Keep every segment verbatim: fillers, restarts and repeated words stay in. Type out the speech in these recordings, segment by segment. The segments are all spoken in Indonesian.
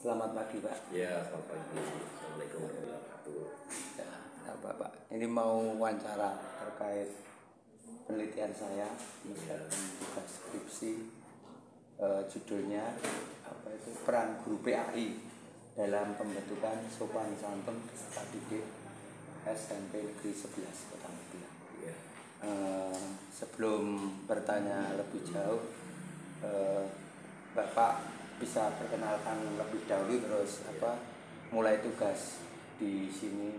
Selamat pagi Pak. Ya, selamat pagi. Assalamualaikum warahmatullahi wabarakatuh. Ya, ya, Bapak. Ini mau wawancara terkait penelitian saya, misalkan tugas skripsi, eh, judulnya apa itu peran guru P A I dalam pembentukan sopan santun peserta didik S M P Negeri sebelas Kota Magelang. Ya. Eh, sebelum bertanya lebih jauh, eh, Bapak bisa perkenalkan lebih dahulu terus apa mulai tugas di sini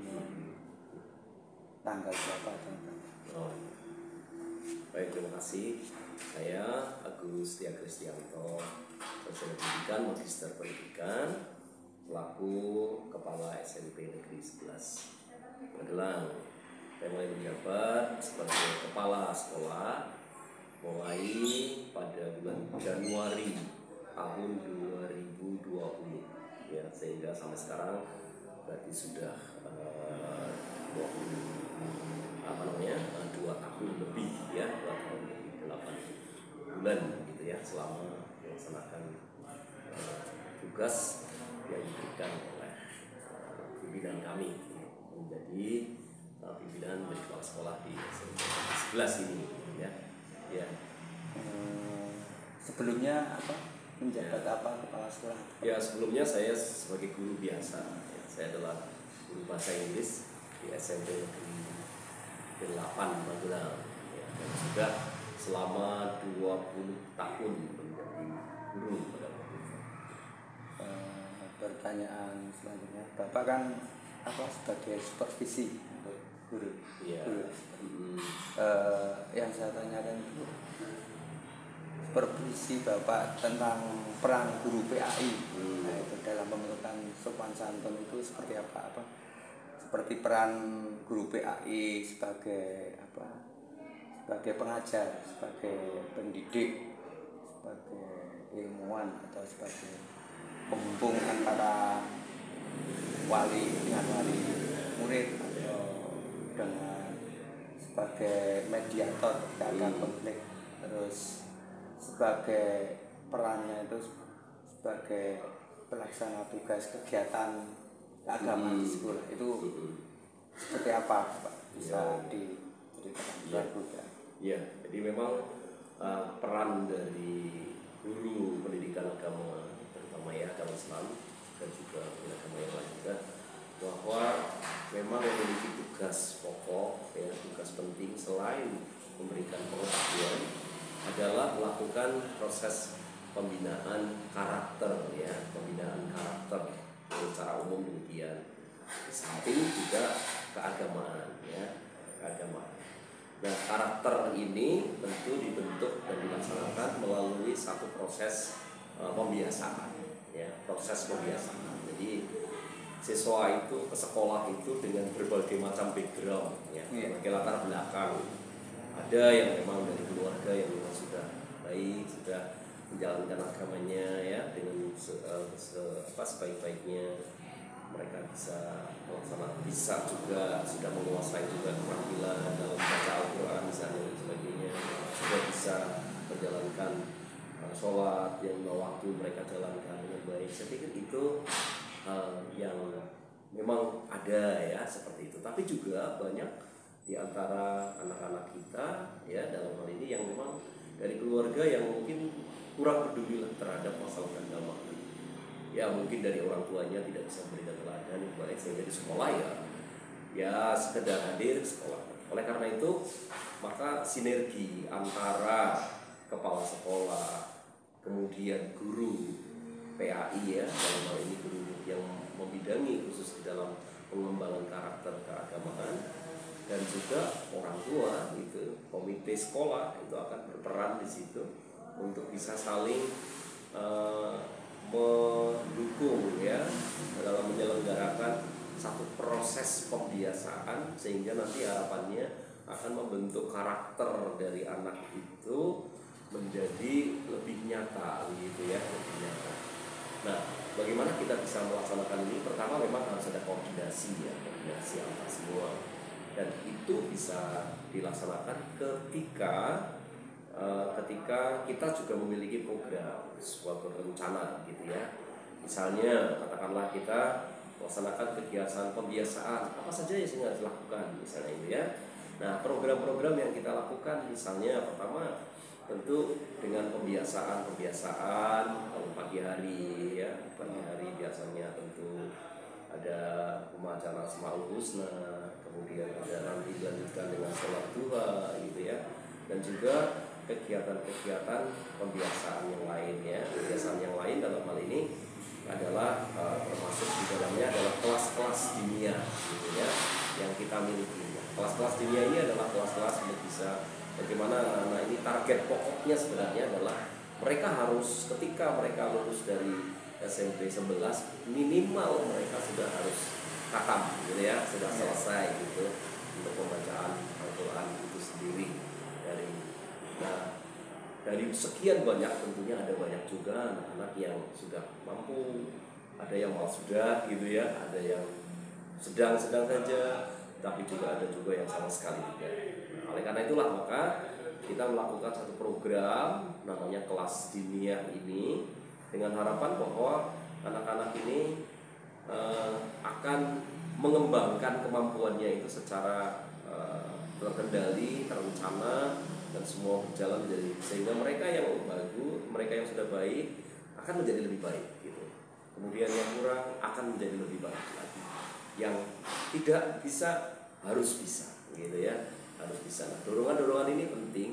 tanggal berapa tanggal. Oh. Baik, terima kasih. Saya Agus Tia Kristianto, Sarjana Pendidikan, Magister Pendidikan, selaku Kepala S M P Negeri sebelas Magelang. Saya mulai menjabat sebagai Kepala Sekolah mulai pada bulan Januari tahun dua ribu dua puluh, ya, sehingga sampai sekarang berarti sudah uh, dua puluh apa namanya uh, dua tahun lebih, ya, dua tahun lebih delapan bulan gitu ya, selama melaksanakan uh, tugas yang diberikan oleh uh, pimpinan kami menjadi uh, pimpinan dari kepala sekolah di S M P sebelas ini, ya, ya. Hmm, sebelumnya apa menjabat ya. Apa kepala sekolah? Ya, sebelumnya saya sebagai guru biasa, ya, saya adalah guru bahasa Inggris di S M P Negeri delapan Magelang, ya, dan sudah selama dua puluh tahun menjadi guru pada waktu itu. Uh, pertanyaan selanjutnya, Bapak kan apa sebagai supervisi untuk guru? Ya. Guru. Hmm. Uh, yang saya tanyakan itu supervisi Bapak tentang peran guru P A I, hmm. nah, itu dalam pembentukan sopan santun itu seperti apa? Apa seperti peran guru P A I sebagai apa? Sebagai pengajar, sebagai pendidik, sebagai ilmuwan atau sebagai penghubung antara wali dengan wali murid atau dengan sebagai mediator ketika ada konflik, terus sebagai perannya itu sebagai pelaksana tugas kegiatan keagamaan di sekolah itu seperti apa Pak? Bisa ya. Diceritakan ya. Ya, jadi memang uh, peran dari guru pendidikan agama, terutama ya agama Islam dan juga agama yang lain juga, bahwa memang memiliki tugas pokok, ya, tugas penting selain memberikan pengetahuan adalah melakukan proses pembinaan karakter, ya, pembinaan karakter secara umum demikian. Di samping juga keagamaan, ya, keagamaan. Nah, karakter ini tentu dibentuk dan dilaksanakan melalui satu proses uh, pembiasaan, ya, proses pembiasaan. Jadi siswa itu ke sekolah itu dengan berbagai macam background, ya, berbagai latar belakang. Ada yang memang dari keluarga yang memang sudah baik, sudah menjalankan agamanya, ya, dengan se, uh, se, apa, sebaik-baiknya. Mereka bisa melaksanakan, bisa juga sudah menguasai juga keterampilan dalam baca Al-Quran misalnya dan sebagainya, sudah bisa menjalankan uh, sholat yang lima waktu mereka jalankan dengan baik. Saya pikir itu uh, yang memang ada, ya, seperti itu. Tapi juga banyak di antara anak-anak kita, ya, dalam hal ini yang memang dari keluarga yang mungkin kurang peduli terhadap masalah agama. Ya, mungkin dari orang tuanya tidak bisa memberikan teladan yang baik, sehingga di sekolah ya ya sekedar hadir sekolah. Oleh karena itu, maka sinergi antara kepala sekolah, kemudian guru P A I, ya, dalam hal ini guru yang membidangi khusus di dalam pengembangan karakter keagamaan, dan juga orang tua itu, komite sekolah itu akan berperan di situ untuk bisa saling uh, mendukung, ya, dalam menyelenggarakan satu proses pembiasaan sehingga nanti harapannya akan membentuk karakter dari anak itu menjadi lebih nyata, gitu ya, lebih nyata. Nah, bagaimana kita bisa melaksanakan ini? Pertama memang harus ada koordinasi, ya, koordinasi antar semua, dan itu bisa dilaksanakan ketika uh, ketika kita juga memiliki program, suatu rencana, gitu ya, Misalnya katakanlah kita melaksanakan kegiatan pembiasaan apa saja yang harus dilakukan misalnya itu ya. Nah, program-program yang kita lakukan misalnya pertama tentu dengan pembiasaan pembiasaan kalau pagi hari ya, pagi hari biasanya tentu ada pembacaan Asmaul Husna, kemudian ada nanti dilanjutkan dengan sholat duha gitu ya, dan juga kegiatan-kegiatan pembiasaan yang lain ya. Pembiasaan yang lain dalam hal ini adalah uh, termasuk di dalamnya adalah kelas-kelas dinia gitu ya yang kita miliki. Kelas-kelas dinia ini adalah kelas-kelas untuk bisa bagaimana anak-anak ini target pokoknya sebenarnya adalah mereka harus ketika mereka lulus dari S M P sebelas minimal mereka sudah harus khatam gitu ya, sudah selesai gitu untuk pembacaan Al-Quran itu sendiri. Dari nah dari sekian banyak tentunya ada banyak juga anak-anak yang sudah mampu, ada yang malah sudah gitu ya, ada yang sedang-sedang saja, tapi juga ada juga yang sama sekali tidak. Nah, oleh karena itulah maka kita melakukan satu program namanya kelas diniyah ini dengan harapan bahwa anak-anak ini uh, akan mengembangkan kemampuannya itu secara uh, terkendali, terencana, dan semua berjalan menjadi sehingga mereka yang bagus, mereka yang sudah baik akan menjadi lebih baik gitu. Kemudian yang kurang akan menjadi lebih baik lagi. Yang tidak bisa harus bisa gitu ya, harus bisa. Nah, dorongan-dorongan ini penting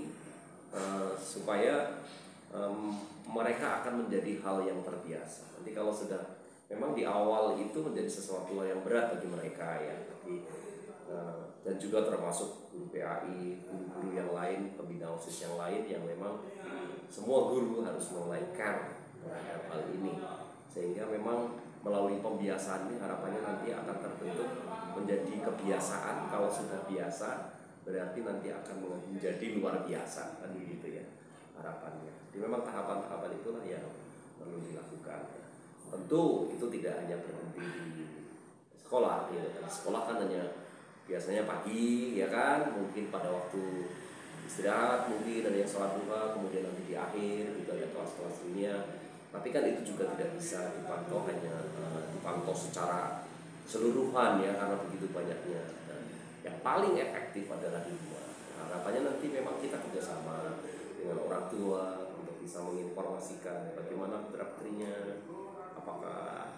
uh, supaya um, mereka akan menjadi hal yang terbiasa. Nanti kalau sudah memang di awal itu menjadi sesuatu yang berat bagi mereka ya, tapi uh, dan juga termasuk guru P A I, guru-guru yang lain, pembina OSIS yang lain yang memang semua guru harus mulai care terhadap hal ini, sehingga memang melalui pembiasaan ini harapannya nanti akan terbentuk menjadi kebiasaan. Kalau sudah biasa berarti nanti akan menjadi luar biasa kan gitu ya harapannya. Jadi memang tahapan-tahapan itulah yang perlu dilakukan. Tentu itu tidak hanya berhenti di sekolah ya. Sekolah kan hanya biasanya pagi ya kan, mungkin pada waktu istirahat mungkin ada yang sholat duha, kemudian nanti di akhir itu ada kelas-kelas dunia. Tapi kan itu juga tidak bisa dipantau hanya uh, dipantau secara keseluruhan ya, karena begitu banyaknya. Dan yang paling efektif adalah di rumah. Harapannya nanti memang kita kerjasama dengan orang tua untuk bisa menginformasikan bagaimana putra-putrinya, apakah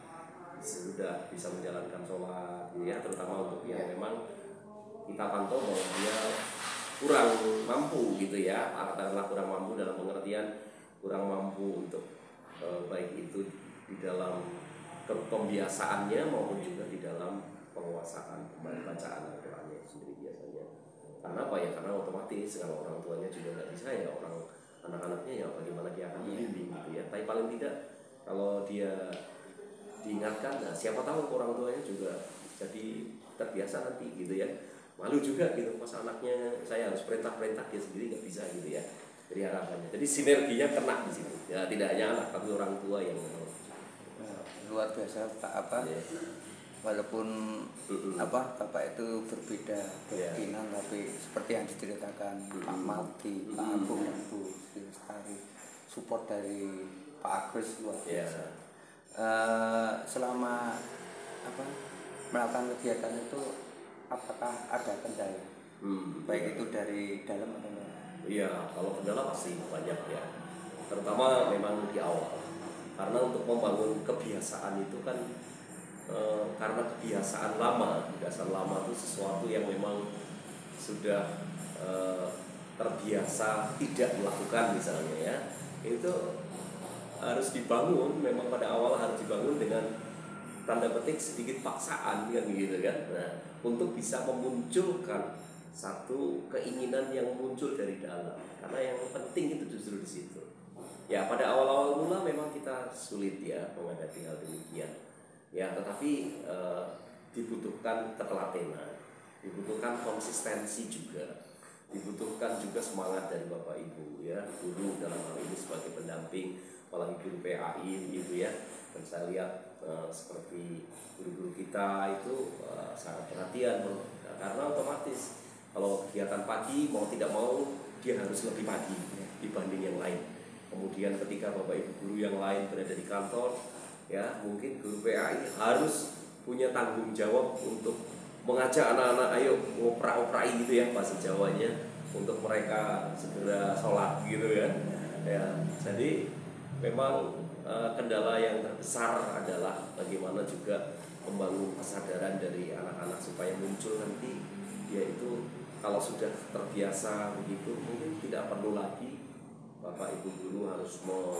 sudah bisa menjalankan sholat ya, terutama untuk yang memang kita pantau bahwa dia kurang mampu gitu ya, katakanlah kurang mampu dalam pengertian kurang mampu untuk e, baik itu di dalam pembiasaannya maupun juga di dalam penguasaan bacaan Al-Qurannya sendiri biasanya. Karena apa ya? Karena otomatis kalau orang tuanya juga nggak bisa ya, orang anak-anaknya ya bagaimana dia akan membimbing gitu ya. Tapi paling tidak kalau dia diingatkan, nah siapa tahu orang tuanya juga jadi terbiasa nanti gitu ya. Malu juga gitu, masa anaknya saya harus perintah-perintah dia sendiri nggak bisa gitu ya. Jadi harapannya, jadi sinerginya kena di situ. Ya tidak hanya anak tapi orang tua yang nah, luar biasa Pak apa? Yeah. Walaupun mm-hmm. apa Bapak itu berbeda keyakinan, yeah. tapi seperti yang diceritakan mm-hmm. Pak Mati, mm-hmm. Pak Agung dan Bu Lestari, support dari Pak Agus luar biasa. Yeah. Uh, selama apa melakukan kegiatan itu apakah ada kendala? Hmm, baik iya. itu dari dalam atau luar? Iya, kalau kendala pasti banyak ya. Terutama memang di awal. Karena untuk membangun kebiasaan itu kan e, karena kebiasaan lama, kebiasaan lama itu sesuatu yang memang sudah e, terbiasa tidak melakukan misalnya ya. Itu harus dibangun, memang pada awal harus dibangun dengan tanda petik sedikit paksaan kan gitu kan. Nah, untuk bisa memunculkan satu keinginan yang muncul dari dalam, karena yang penting itu justru di situ. Ya pada awal-awal mula memang kita sulit ya menghadapi hal demikian. Ya tetapi e, dibutuhkan ketelatenan, dibutuhkan konsistensi juga, dibutuhkan juga semangat dari Bapak Ibu ya, guru dalam hal ini sebagai pendamping, apalagi guru P A I gitu ya. Dan saya lihat uh, seperti guru-guru kita itu uh, sangat perhatian, nah, karena otomatis kalau kegiatan pagi mau tidak mau dia harus lebih pagi dibanding yang lain. Kemudian ketika Bapak Ibu guru yang lain berada di kantor, ya mungkin guru P A I harus punya tanggung jawab untuk mengajak anak-anak ayo ngoprak-oprai gitu ya bahasa Jawanya, untuk mereka segera sholat gitu ya. Ya, jadi memang eh, kendala yang terbesar adalah bagaimana juga membangun kesadaran dari anak-anak supaya muncul nanti dia itu kalau sudah terbiasa begitu mungkin tidak perlu lagi Bapak Ibu guru harus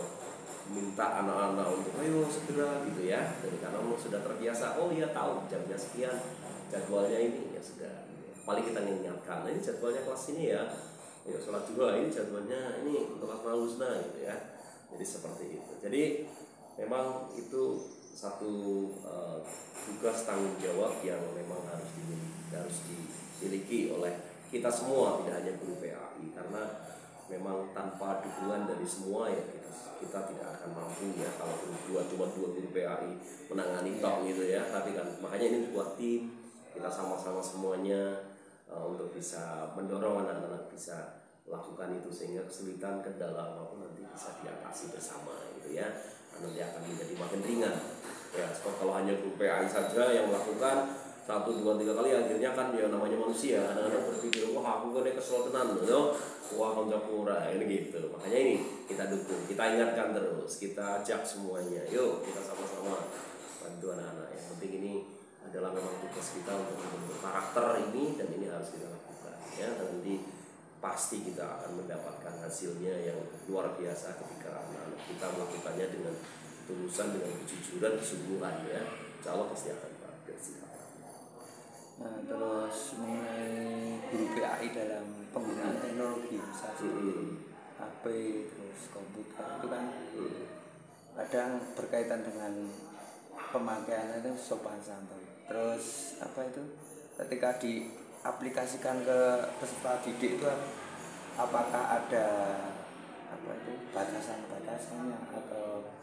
meminta anak-anak untuk ayo segera gitu ya. Jadi karena sudah terbiasa, oh iya tahu jamnya sekian, jadwalnya ini ya sudah. Paling kita mengingatkan, nah, ini jadwalnya kelas ini ya, ya sholat dua, ini jadwalnya ini untuk kelas malusna gitu ya. Jadi seperti itu. Jadi memang itu satu uh, tugas tanggung jawab yang memang harus dimiliki, harus dimiliki oleh kita semua, tidak hanya guru P A I, karena memang tanpa dukungan dari semua ya kita, kita tidak akan mampu ya kalau dua cuma dua guru P A I menangani tok gitu ya. Tapi kan makanya ini buat tim, kita sama-sama semuanya uh, untuk bisa mendorong anak-anak bisa lakukan itu sehingga kesulitan kendala apapun nanti bisa diatasi bersama gitu ya. Nanti akan menjadi makin ringan ya. Sebab kalau hanya guru P A I saja yang melakukan satu dua tiga kali akhirnya kan ya namanya manusia, anak-anak berpikir wah aku kan kesel tenan loh, wah konjak ini gitu. Makanya ini kita dukung, kita ingatkan terus, kita ajak semuanya, yuk kita sama-sama bantu anak-anak. Yang penting ini adalah memang tugas kita untuk membentuk karakter ini, dan ini harus kita lakukan ya. Dan nanti pasti kita akan mendapatkan hasilnya yang luar biasa ketika anak-anak kita melakukannya dengan tulusan, dengan kejujuran, kesungguhan ya. Insya Allah pasti akan berhasil. Nah, terus mengenai guru P A I dalam penggunaan teknologi misalnya hmm. H P terus komputer itu kan hmm. kadang berkaitan dengan pemakaiannya itu sopan santun. Terus apa itu ketika diaplikasikan ke peserta didik itu apakah ada apa itu batasan-batasannya atau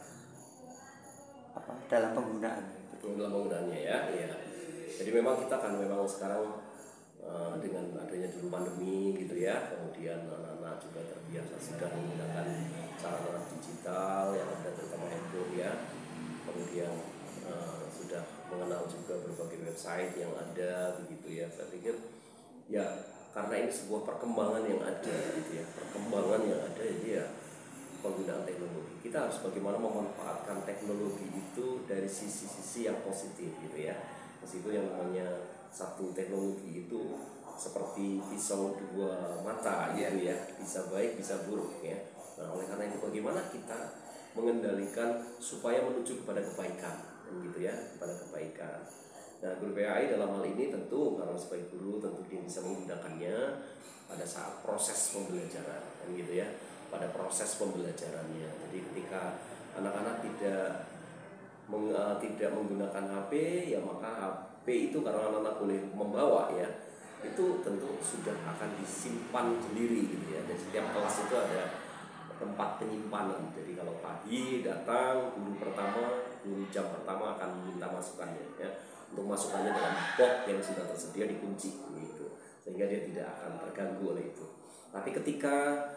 apa dalam penggunaan? Dalam penggunaannya ya, ya. Jadi memang kita kan memang sekarang uh, dengan adanya dulu pandemi gitu ya, kemudian anak-anak juga terbiasa sudah menggunakan sarana digital yang ada terutama handphone ya, kemudian uh, sudah mengenal juga berbagai website yang ada begitu ya. Saya pikir ya karena ini sebuah perkembangan yang ada gitu ya, perkembangan yang ada jadi ya penggunaan teknologi. Kita harus bagaimana memanfaatkan teknologi itu dari sisi-sisi yang positif gitu ya. Meskipun yang namanya satu teknologi itu seperti pisau dua mata gitu ya, bisa baik bisa buruk ya. Nah oleh karena itu bagaimana kita mengendalikan supaya menuju kepada kebaikan gitu ya, kepada kebaikan. Nah guru P A I dalam hal ini tentu karena sebagai guru tentu dia bisa menggunakannya pada saat proses pembelajaran kan gitu ya, pada proses pembelajarannya. Jadi ketika anak-anak tidak meng, uh, tidak menggunakan H P ya maka H P itu karena anak-anak boleh membawa ya, itu tentu sudah akan disimpan sendiri gitu ya. Dan setiap kelas itu ada tempat penyimpanan. Jadi kalau pagi datang guru pertama, guru jam pertama akan minta masukannya ya, untuk masukannya dalam box yang sudah tersedia dikunci gitu, sehingga dia tidak akan terganggu oleh itu. Tapi ketika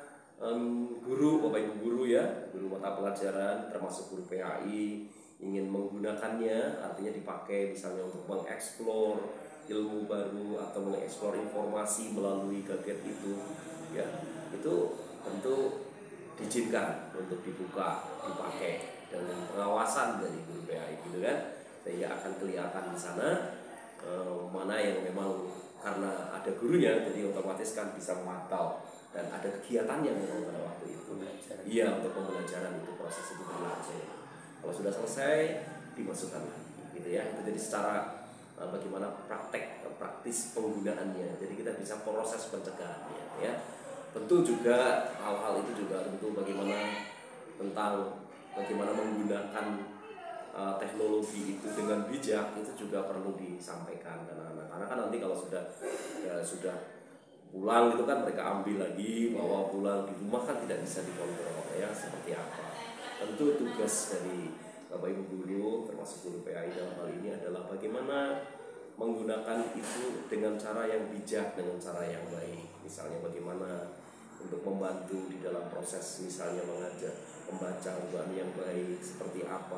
um, guru, bapak ibu guru ya, guru mata pelajaran termasuk guru P A I ingin menggunakannya, artinya dipakai misalnya untuk mengeksplor ilmu baru atau mengeksplor informasi melalui gadget itu ya, itu tentu diizinkan untuk dibuka, dipakai dengan pengawasan dari guru P A I gitu kan, sehingga akan kelihatan di sana eh, mana yang memang karena ada gurunya jadi otomatis kan bisa memantau dan ada kegiatan yang memang pada waktu itu iya untuk pembelajaran itu, proses itu berlangsung. Kalau sudah selesai dimasukkan lagi gitu ya. Itu jadi secara uh, bagaimana praktek praktis penggunaannya. Jadi kita bisa proses pencegahannya ya. Tentu juga hal-hal itu juga tentu bagaimana tentang bagaimana menggunakan uh, teknologi itu dengan bijak itu juga perlu disampaikan ke anak-anak. Karena kan nanti kalau sudah ya, sudah pulang itu kan mereka ambil lagi, bawa pulang di rumah kan tidak bisa dikontrol ya seperti apa. Tentu tugas dari Bapak Ibu guru termasuk guru P A I dalam hal ini adalah bagaimana menggunakan itu dengan cara yang bijak, dengan cara yang baik. Misalnya bagaimana untuk membantu di dalam proses misalnya mengajar membaca Al-Quran yang baik seperti apa, dia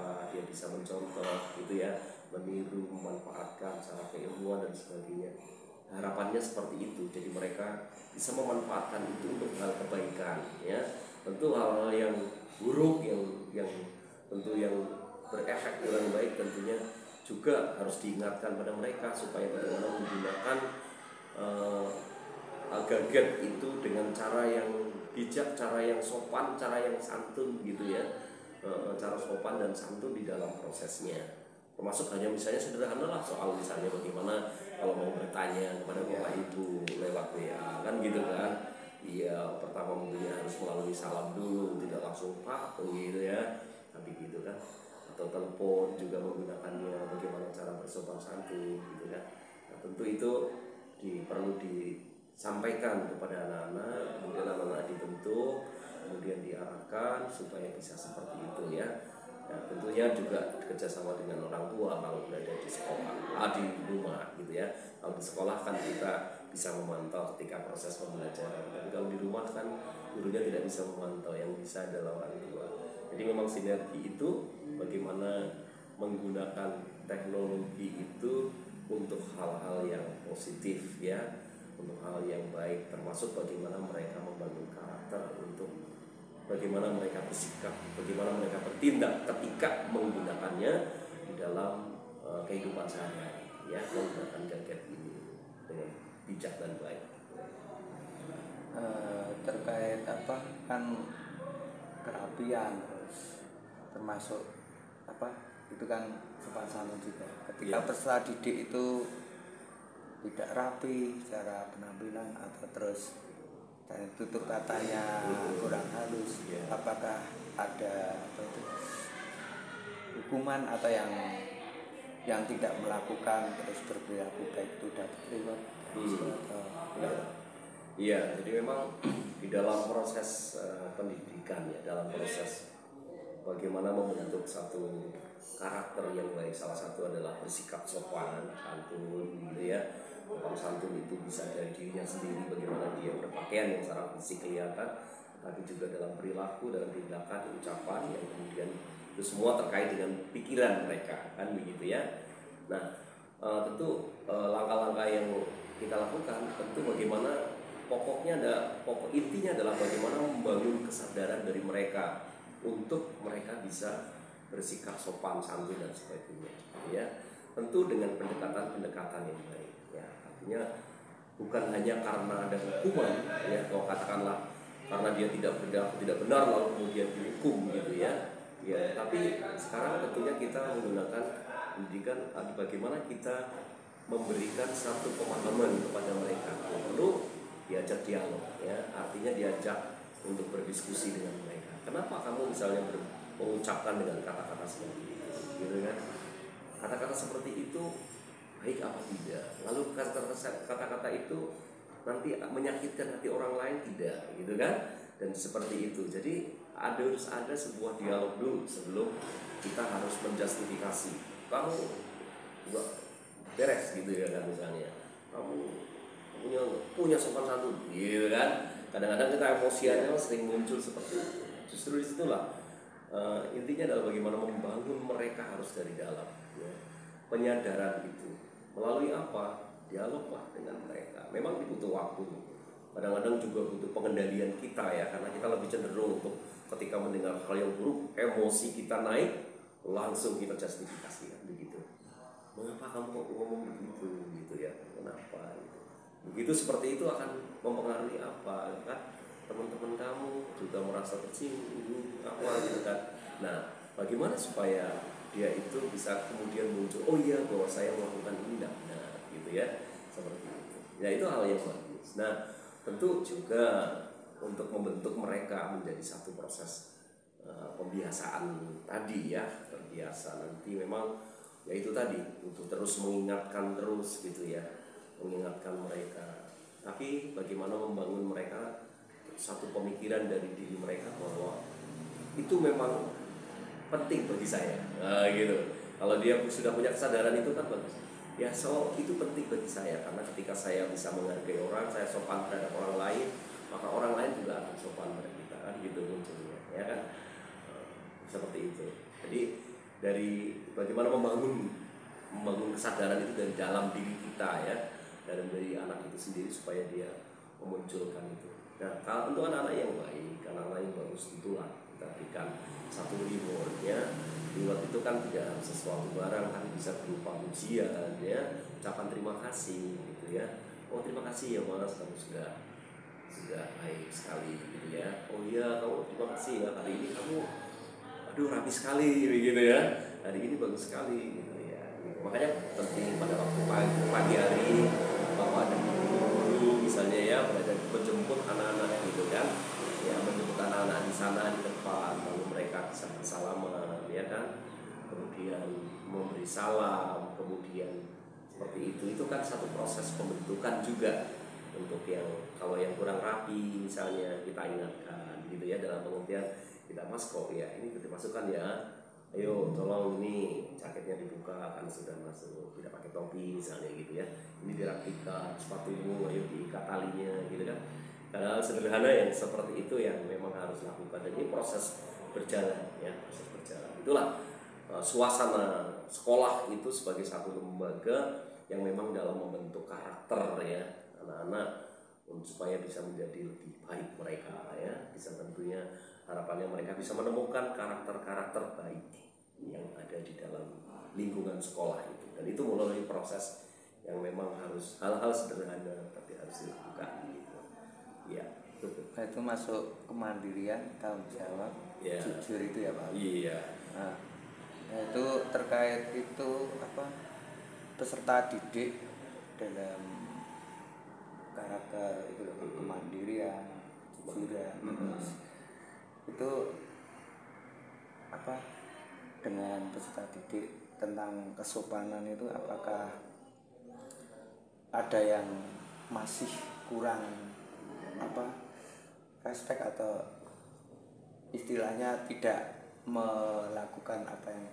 bisa mencontoh gitu ya, meniru, memanfaatkan cara keilmuan dan sebagainya. Harapannya seperti itu, jadi mereka bisa memanfaatkan itu untuk hal kebaikan ya. Tentu hal-hal yang buruk yang yang tentu yang berefek kurang baik tentunya juga harus diingatkan pada mereka supaya bagaimana menggunakan uh, gadget itu dengan cara yang bijak, cara yang sopan, cara yang santun gitu ya, uh, cara sopan dan santun di dalam prosesnya. Termasuk hanya misalnya sederhana lah soal misalnya bagaimana kalau mau bertanya kepada bapak ibu lewat W A kan gitu kan. Iya, pertama mungkin harus melalui salam dulu, tidak langsung pak gitu ya, tapi gitu kan. Atau telepon juga menggunakannya bagaimana cara bersopan santun gitu kan. Nah, tentu itu di, perlu disampaikan kepada anak-anak, kemudian anak-anak dibentuk, kemudian diarahkan supaya bisa seperti itu ya. Nah, tentunya juga kerjasama dengan orang tua kalau berada di sekolah, ah, di rumah gitu ya. Kalau di sekolah kan kita bisa memantau ketika proses pembelajaran, tapi kalau di rumah kan gurunya tidak bisa memantau, yang bisa adalah orang tua. Jadi memang sinergi itu bagaimana menggunakan teknologi itu untuk hal-hal yang positif ya, untuk hal yang baik, termasuk bagaimana mereka membangun karakter untuk bagaimana mereka bersikap, bagaimana mereka bertindak ketika menggunakannya di dalam uh, kehidupan sehari-hari ya, menggunakan gadget ini dengan bijak dan baik. Uh, terkait apa kan kerapian terus termasuk apa itu kan sopan santun juga ketika yeah. peserta didik itu tidak rapi secara penampilan atau terus dan tutur katanya kurang halus, yeah. apakah ada apa itu, hukuman atau yang yang tidak melakukan terus berperilaku baik itu dapat reward? Iya, jadi memang di dalam proses uh, pendidikan ya, dalam proses bagaimana membentuk satu karakter yang baik, salah satu adalah bersikap sopan, santun gitu ya. Sopan santun itu bisa dari dirinya sendiri, bagaimana dia berpakaian yang secara fisik kelihatan, tapi juga dalam perilaku, dalam tindakan, ucapan yang kemudian itu semua terkait dengan pikiran mereka kan begitu ya. Nah uh, tentu uh, langkah-langkah yang kita lakukan tentu bagaimana pokoknya ada pokok intinya adalah bagaimana membangun kesadaran dari mereka untuk mereka bisa bersikap sopan, santun dan sebagainya ya. Tentu dengan pendekatan-pendekatan yang baik ya. Artinya bukan hanya karena ada hukuman ya, kalau katakanlah karena dia tidak benar tidak benar lalu kemudian dihukum gitu ya. Ya, tapi sekarang tentunya kita menggunakan pendidikan bagaimana kita memberikan satu pemahaman kepada mereka. Perlu diajak dialog ya, artinya diajak untuk berdiskusi dengan mereka. Kenapa kamu misalnya ber- mengucapkan dengan kata-kata seperti itu, gitu kan? Kata-kata seperti itu baik apa tidak? Lalu kata-kata itu nanti menyakitkan hati orang lain tidak, gitu kan? Dan seperti itu. Jadi ada harus ada sebuah dialog dulu sebelum kita harus menjustifikasi. Kamu enggak beres gitu ya kan, misalnya kamu punya punya sopan santun gitu kan. Kadang-kadang kita emosiannya sering muncul seperti itu. Justru disitulah uh, intinya adalah bagaimana membangun mereka harus dari dalam ya. Penyadaran itu melalui apa? Dialog lah dengan mereka. Memang butuh waktu, kadang-kadang juga butuh pengendalian kita ya, karena kita lebih cenderung untuk ketika mendengar hal yang buruk emosi kita naik langsung kita justifikasi kan begitu. Mengapa kamu kok ngomong begitu gitu ya? Kenapa gitu? Begitu seperti itu akan mempengaruhi apa kan? Teman-teman kamu juga merasa tersinggung apa gitu kan. Nah, bagaimana supaya dia itu bisa kemudian muncul, oh iya bahwa saya melakukan ini tidak benar gitu ya, seperti itu. Ya itu hal yang bagus. Nah, tentu juga untuk membentuk mereka menjadi satu proses uh, pembiasaan tadi ya, terbiasa nanti memang ya itu tadi untuk terus mengingatkan terus gitu ya, mengingatkan mereka. Tapi bagaimana membangun mereka satu pemikiran dari diri mereka bahwa itu memang penting bagi saya, nah, gitu. Kalau dia sudah punya kesadaran itu kan bagus. Ya, so itu penting bagi saya karena ketika saya bisa menghargai orang, saya sopan terhadap orang lain, maka orang lain juga akan sopan pada kita kan gitu munculnya, ya kan? Seperti itu. Jadi dari bagaimana membangun membangun kesadaran itu dari dalam diri kita ya, dan dari anak itu sendiri supaya dia memunculkan itu. Nah, kalau untuk anak-anak yang baik, anak-anak yang bagus, itulah kita berikan satu rewardnya. Reward itu kan tidak harus sesuatu barang, tapi bisa berupa pujian ya, ucapan terima kasih gitu ya. Oh terima kasih ya Mas, kamu sudah sudah baik sekali gitu ya. Oh iya kamu terima kasih ya, hari ini kamu aduh rapi sekali gitu ya, hari ini bagus sekali gitu ya. Gitu. Makanya penting pada waktu pagi, pagi hari bahwa ada guru misalnya ya, berada menjemput anak-anak gitu kan ya, menjemput anak-anak di sana di depan, lalu mereka bisa bersalaman ya kan, kemudian memberi salam, kemudian seperti itu. Itu kan satu proses pembentukan juga untuk yang kalau yang kurang rapi misalnya kita ingatkan gitu ya, dalam pengertian kita mas kok ya ini kita masukkan ya, ayo tolong ini jaketnya dibuka karena sudah masuk, tidak pakai topi misalnya gitu ya, ini dirapikan sepatumu, ayo diikat talinya gitu kan. Karena sederhana yang seperti itu yang memang harus dilakukan, dan ini proses berjalan ya, proses berjalan. Itulah uh, suasana sekolah itu sebagai satu lembaga yang memang dalam membentuk karakter ya anak-anak supaya bisa menjadi lebih baik mereka ya, bisa tentunya harapannya mereka bisa menemukan karakter-karakter baik yang ada di dalam lingkungan sekolah itu, dan itu melalui proses yang memang harus hal-hal sederhana tapi harus dilakukan gitu ya. Nah, itu masuk kemandirian, tanggung jawab, ya. Jujur itu ya Pak. Iya. Nah, nah itu terkait itu apa peserta didik dalam karakter itu loh, kemandirian, jujuran, hmm. itu apa dengan peserta didik tentang kesopanan itu, apakah ada yang masih kurang apa respect atau istilahnya tidak melakukan apa yang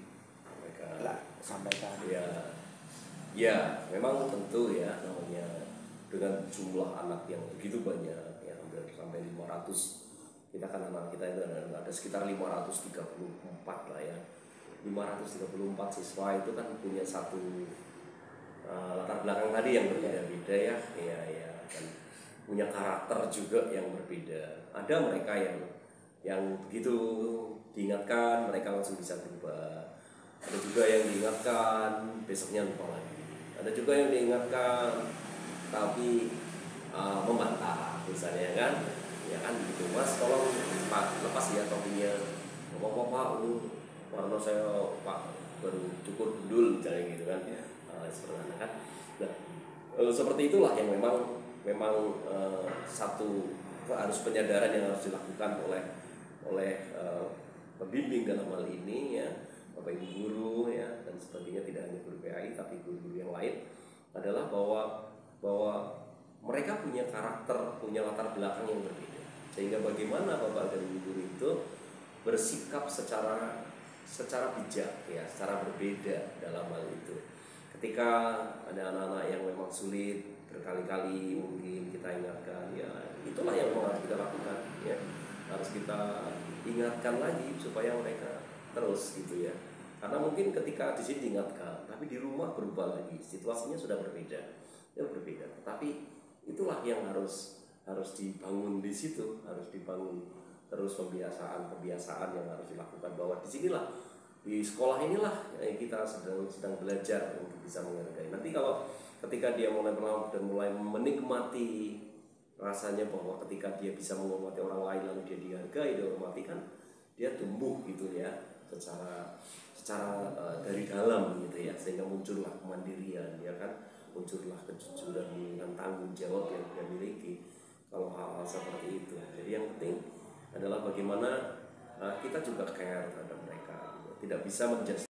disampaikan? Ya, ya memang tentu ya, namanya dengan jumlah anak yang begitu banyak ya, hampir sampai lima ratus, kita kan anak kita itu ada, ada sekitar lima ratus tiga puluh empat lah ya, lima ratus tiga puluh empat siswa itu kan punya satu uh, latar belakang tadi yang berbeda-beda ya, ya ya, dan punya karakter juga yang berbeda. Ada mereka yang yang begitu diingatkan mereka langsung bisa berubah, ada juga yang diingatkan besoknya lupa lagi, ada juga yang diingatkan tapi uh, membantah misalnya kan, ya kan begitu, mas tolong pak lepas ya topinya, bapak pak lu warna saya pak baru cukur gundul misalnya gitu kan, uh, seperti kan. Nah uh, seperti itulah yang memang memang uh, satu harus penyadaran yang harus dilakukan oleh oleh uh, pembimbing dalam hal ini ya, bapak ibu guru ya dan sebagainya, tidak hanya guru P A I tapi guru-guru yang lain, adalah bahwa bahwa mereka punya karakter, punya latar belakang yang berbeda, sehingga bagaimana bapak dan ibu guru itu bersikap secara secara bijak ya, secara berbeda dalam hal itu. Ketika ada anak-anak yang memang sulit, berkali-kali mungkin kita ingatkan ya, itulah yang harus kita lakukan ya, harus kita ingatkan lagi supaya mereka terus gitu ya. Karena mungkin ketika di sini diingatkan tapi di rumah berubah lagi, situasinya sudah berbeda. Ya berbeda, tapi itulah yang harus harus dibangun di situ, harus dibangun terus pembiasaan-pembiasaan yang harus dilakukan, bahwa di sinilah, di sekolah inilah ya, kita sedang sedang belajar untuk bisa menghargai. Nanti kalau ketika dia mulai berlaku dan mulai menikmati rasanya bahwa ketika dia bisa menghormati orang lain lalu dia dihargai, dihormati, kan dia tumbuh gitu ya, secara secara uh, dari dalam gitu ya, sehingga muncullah kemandirian ya kan, muncullah kejujuran dan tanggung jawab yang dia miliki kalau hal-hal seperti itu. Jadi yang penting adalah bagaimana uh, kita juga care terhadap mereka, tidak bisa menjudge